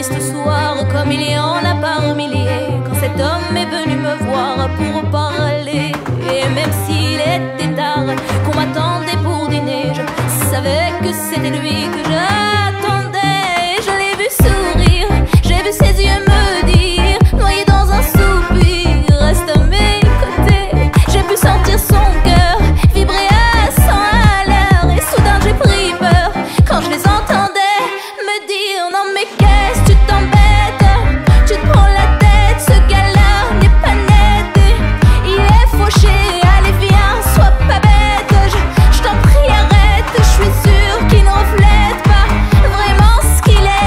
triste soir, comme il y en a par milliers, quand cet homme est venu me voir pour parler. Et même s'il était tard, qu'on m'attendait pour dîner, je savais que c'était lui que j'attendais. Je l'ai vu sourire, j'ai vu ses yeux me dire, noyé dans un soupir, reste à mes côtés. J'ai pu sentir son cœur vibrer à 100 à l'heure, et soudain j'ai pris peur quand je les entendais me dire: non mais qu'est-ce que tu t'embêtes, tu te prends la tête, ce gars-là n'est pas net, il est fauché, allez viens, sois pas bête, je t'en prie arrête, je suis sûre qu'il ne reflète pas vraiment ce qu'il est.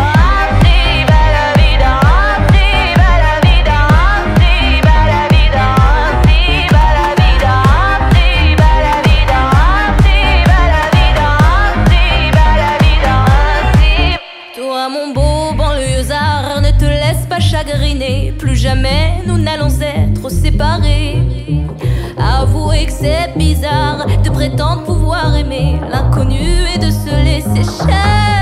Toi mon beau banlieusard, ne te laisse pas chagriner, plus jamais nous n'allons être séparés. Avouez que c'est bizarre de prétendre pouvoir aimer l'inconnu et de se laisser cher.